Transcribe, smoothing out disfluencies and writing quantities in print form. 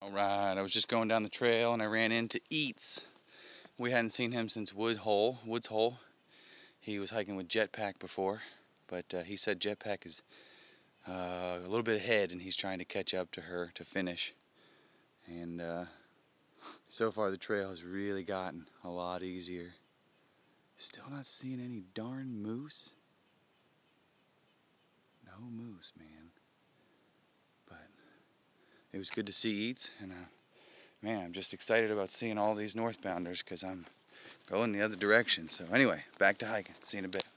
Alright, I was just going down the trail and I ran into Eats. We hadn't seen him since Woods Hole. He was hiking with Jetpack before, but he said Jetpack is a little bit ahead and he's trying to catch up to her to finish. And so far the trail has really gotten a lot easier. Still not seeing any darn moose. No moose, man. But it was good to see Eats, and man, I'm just excited about seeing all these northbounders because I'm going the other direction. So anyway, back to hiking. See you in a bit.